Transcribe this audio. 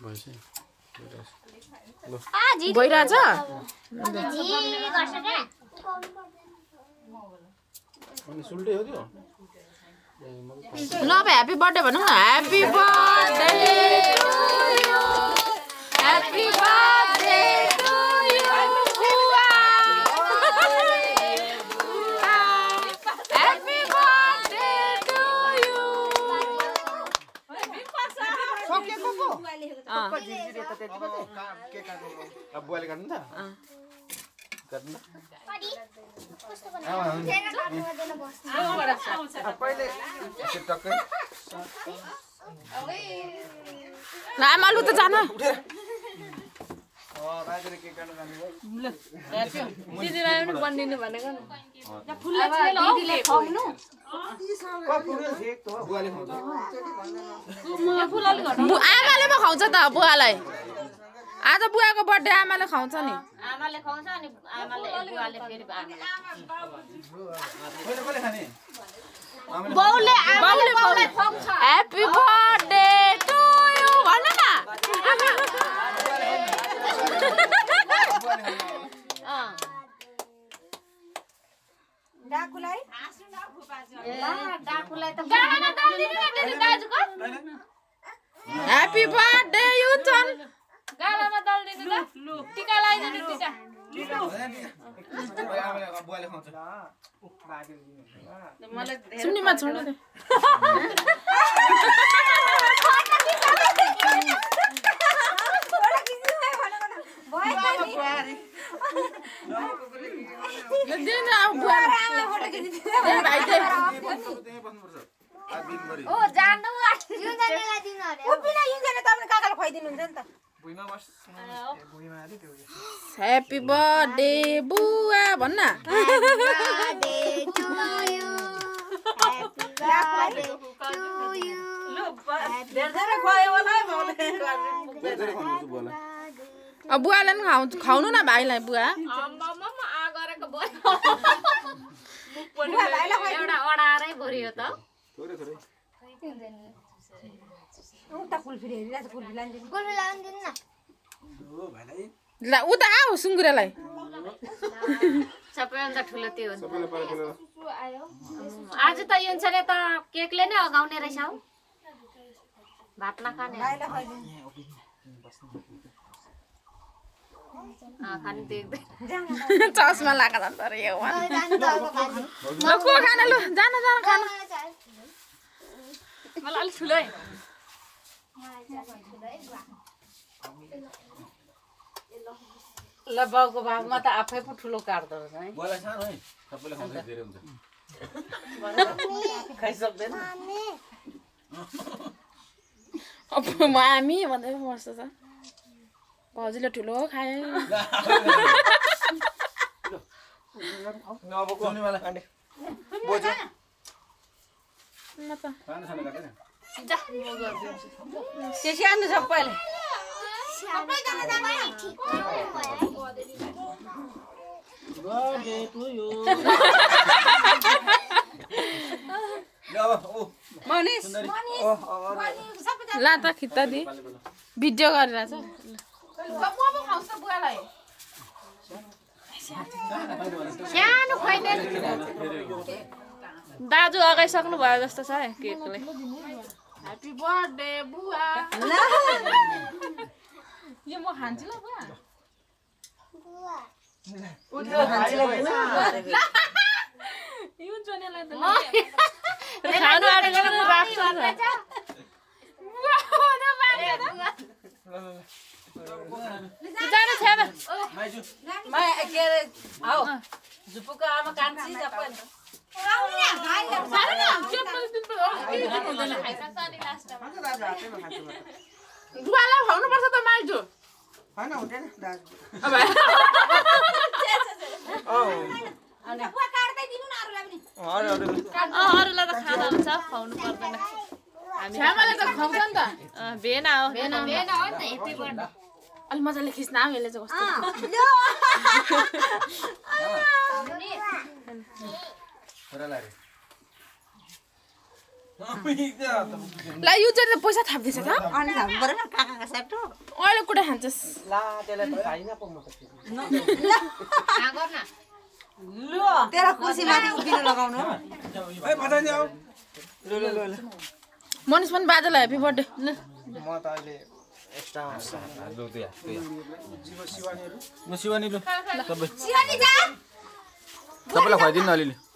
भइरहेछ सुल्टे हो त्यो ल अब ह्यापी बर्थडे भनौँ न happy birthday to you happy birthday to you happy birthday to you सकेको पो अब बुवाले काट्नु त काट्नु पहिले टक्कै आमालु त जान राजेले केक काट्नु जानु ल दिदीलाई पनि बनिदिनु भनेको नि बुवाले खान्छ आमाले पो खुवाउँछ त बुवालाई आज बुवाको बर्थडे आमाले खुवाउँछ नि आमाले खुवाउँछ अनि आमाले बुवाले फेरि कसले खाने बाउले खुवाउँछ ह्यापी बर्थडे टु यु भन्नु न डाकुलाई त ह्यापी बर्थडे यु चन गालामा दल्दिनु त टिका लगाइदिनु टिका बुवाले खान्छ सुन्नीमा छोड्नु दे ओ जान्नु काकाले खुवाइदिनुहुन्छ नि त ह्यापी बर्थडे बुवा भन्न बुवाले पनि खुवाउनु न भाइलाई बुवा एउटा अडारै भरियो त ल उता आऊ सुँगुरालाई सबैभन्दा ठुलो त्यो हो आज त युन्छले त केकले नै अगाउने रहेछ हौ भात नखाने खानु देख्दै चस्मा लगाएको त अरे यो ल को खाना लु जान खाना मलाई अलिक ठुलै ल बाउको भागमा त आफै पो ठुलो काट्दो रहेछ है बुवालाई सानो है सबैले खान्छ धेरै हुन्छ खाइसक्दैन अब मामी भन्दै मस्त छ भाउजूले ठुलो खाए सानो सबैले मनिष ला त खित्ता दि भिडियो गरिरहेछ सानो खुवाइदिए दाजु अगाइसक्नु भयो जस्तो छ है केकले ह्यापी बर्थडे बुवा यो म खान्छु ल बुवा यो जोनेलाई त खानु आँटेको राख्छ जानु थिएन के अरे आऊ झुपुको आमा कान्छी सबैले बुवालाई खुवाउनु पर्छ त माइजु हैन हुँदैन अरूलाई त खाना हुन्छ खुवाउनु पर्दैन छ्यामाले त खुवाउँछ नि त भेना हो भेना हो नि त हेप्पी बर्थडे अलि मजाले खिच्न आऊ यसले चाहिँ कस्तो ला यो चाहिँ पैसा थाप्दैछ त अनि हामी बरु न काका सेप्टो अहिले कुटा खान्छस् ला त्यसलाई त खाइन पो म त ल तेरा कुर्सी माथि उभिनु लगाउनु ए बधाई आऊ मनिष पनि बाजेलाई ह्यापी बर्थडे ल म त अहिले एक्स्ट्रा लु दुई शिवानी लु सबै सिवानी जा सबैलाई खुवाइदिनु न अलिअलि